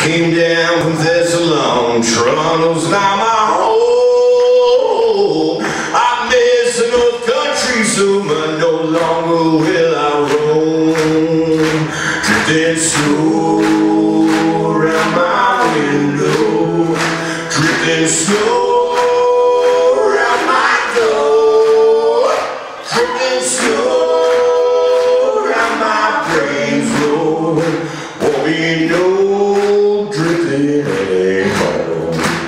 Came down from Thessalon, Toronto's now my home. I miss the North Country so much, no longer will I roam. Drifting slow around my window, drifting slow around my door, drifting slow around my brain's floor. Won't be no drifting anymore.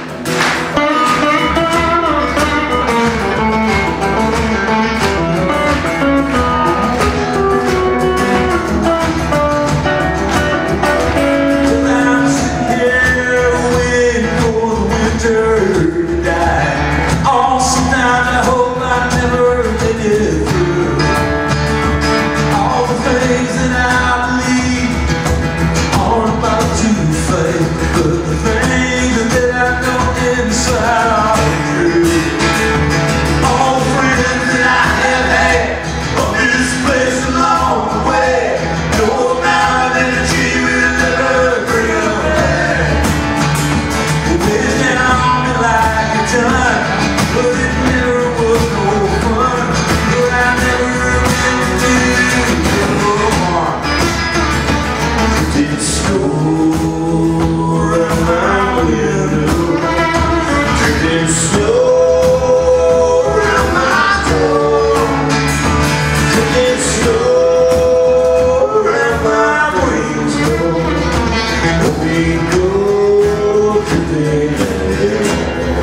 I'm sitting here waiting for the winter to die. Oh, sometimes I hope I never make it through. All the things that I believe are about to fade, but the things that I know inside are true. All the friends that I have had are misplaced along the way. No amount of energy will ever bring them back. It weighs down on me like a ton, but it never was no fun. But I never meant to do no harm. Did snow around my window, drifting slow around my door, drifting slow around my wings. Let me go drifting anymore.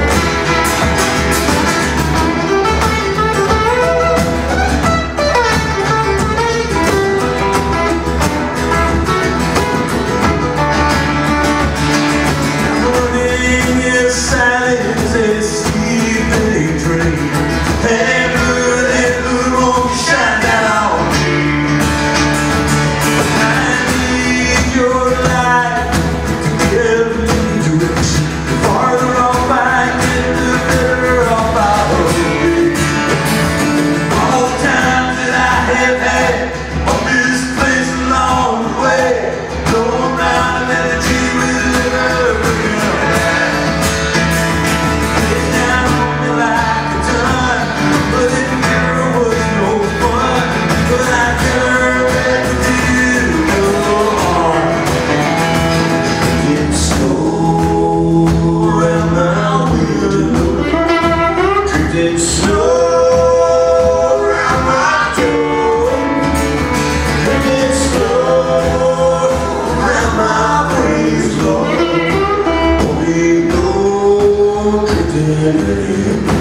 Morning is silent as a sleeping dream. Hey, moon won't shine down on me. I need your light to give me direction. The farther off I get, the better off I will be. All the times that I have had are misplaced along the way. No amount of energy will ever bring them back. It's down on me like a ton, but it never was no fun. But I never meant to do no harm. It's slow around my window, drifting slow around my door, drifting slow around my brain's floor. Won't be no drifting anymore.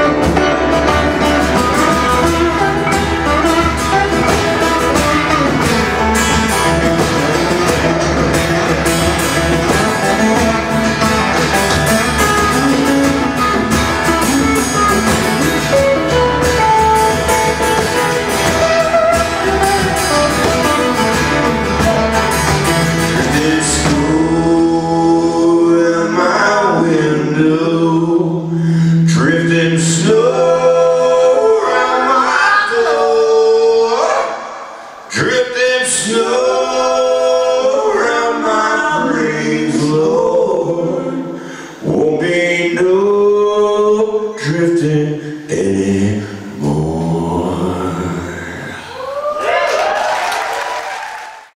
Drifting slow around my window, drifting slow around my door, drifting slow around my brain's floor. Won't be no drifting anymore.